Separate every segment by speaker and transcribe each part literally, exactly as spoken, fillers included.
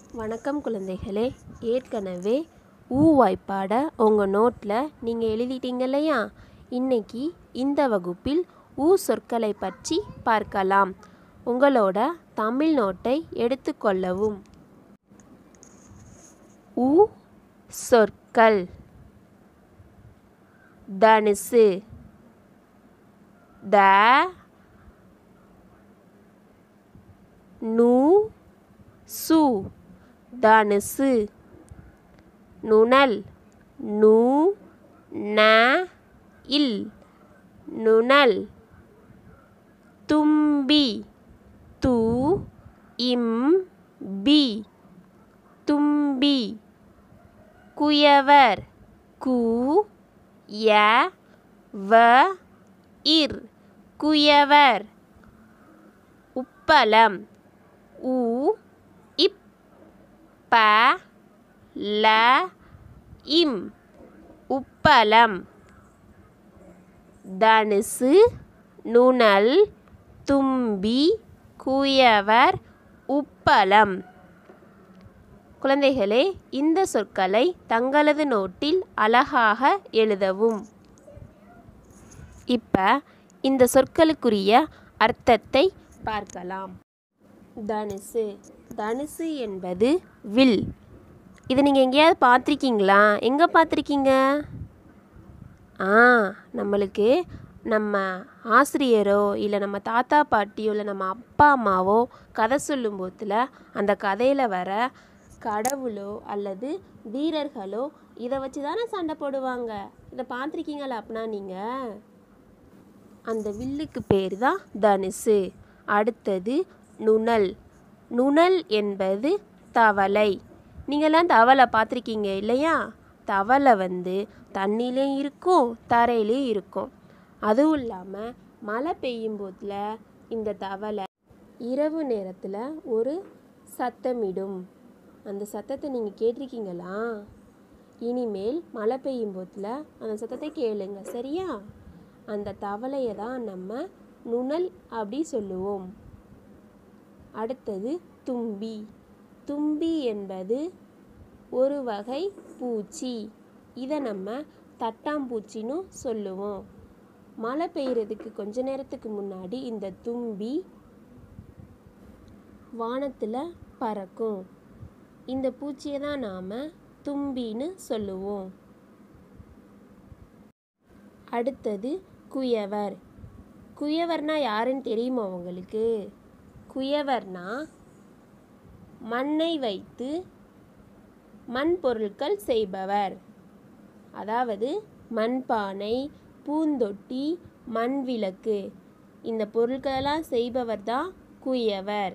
Speaker 1: வணக்கம் குழந்தைகளே, ஏற்கனவே ஊ வாய்ப்பாட உங்கள் நோட்டில் நீங்கள் எழுதிட்டீங்க இல்லையா? இன்னைக்கு இந்த வகுப்பில் ஊ சொற்களை பற்றி பார்க்கலாம். உங்களோட தமிழ் நோட்டை எடுத்துக்கொள்ளவும். ஊ சொற்கள்: தனுசு, த நு சு தனுசு. நுணல், நு ந இல் நுணல். தும்பி, து இம் பி தும்பி. குயவர், கு ய வ இர் குயவர். உப்பளம், உ இப் ப ல இம் உப்பளம். தனுசு, நுணல், தும்பி, குயவர், உப்பளம். குழந்தைகளே, இந்த சொற்களை தங்களது நோட்டில் அழகாக எழுதவும். இப்போ இந்த சொற்களுக்குரிய அர்த்தத்தை பார்க்கலாம். தனுசு. தனுசு என்பது வில். இதை நீங்கள் எங்கேயாவது பார்த்துருக்கீங்களா? எங்கே பார்த்துருக்கீங்க? ஆ நம்மளுக்கு நம்ம ஆசிரியரோ இல்லை நம்ம தாத்தா பாட்டியோ இல்லை நம்ம அப்பா அம்மாவோ கதை சொல்லும் போதில் அந்த கதையில் வர கடவுளோ அல்லது வீரர்களோ இதை வச்சு தானே சண்டை போடுவாங்க. இதை பார்த்துருக்கீங்களா? அப்படின்னா நீங்கள் அந்த வில்லுக்கு பேர் தான் தனுசு. அடுத்தது நுணல். நுணல் என்பது தவளை. நீங்கள்லாம் தவளை பார்த்துருக்கீங்க இல்லையா? தவளை வந்து தண்ணிலையும் இருக்கும், தரையிலையும் இருக்கும். அதுவும் இல்லாமல் மழை பெய்யும் போதில் இந்த தவளை இரவு நேரத்தில் ஒரு சத்தமிடும். அந்த சத்தத்தை நீங்கள் கேட்டிருக்கீங்களா? இனிமேல் மழை பெய்யும் போதில் அந்த சத்தத்தை கேளுங்க, சரியா? அந்த தவளையை தான் நம்ம நுணல் அப்படி சொல்லுவோம். அடுத்தது தும்பி. தும்பி என்பது ஒரு வகை பூச்சி. இதை நம்ம தட்டாம்பூச்சின்னு சொல்லுவோம். மழை பெய்யறதுக்கு கொஞ்ச நேரத்துக்கு முன்னாடி இந்த தும்பி வானத்தில் பறக்கும். இந்த பூச்சியை தான் நாம் தும்பின்னு சொல்லுவோம். அடுத்தது குயவர். குயவர்னா யாருன்னு தெரியுமா உங்களுக்கு? குயவர்னா மண்ணை வைத்து மண் பொருட்கள் செய்பவர். அதாவது மண்பானை, பூந்தொட்டி, மண் விளக்கு, இந்த பொருட்களெல்லாம் செய்பவர் தான் குயவர்.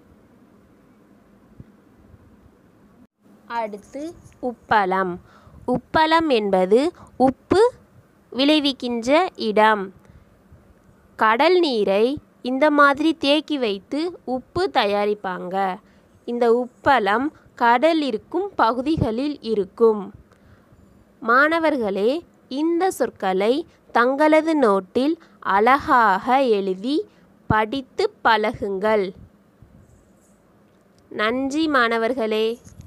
Speaker 1: அடுத்து உப்பளம். உப்பளம் என்பது உப்பு விளைவிக்கின்ற இடம். கடல் நீரை இந்த மாதிரி தேக்கி வைத்து உப்பு தயாரிப்பாங்க. இந்த உப்பளம் கடல் இருக்கும் பகுதிகளில் இருக்கும். மாணவர்களே, இந்த சொற்களை தங்களது நோட்டில் அழகாக எழுதி படித்து பழகுங்கள். நன்றி மாணவர்களே.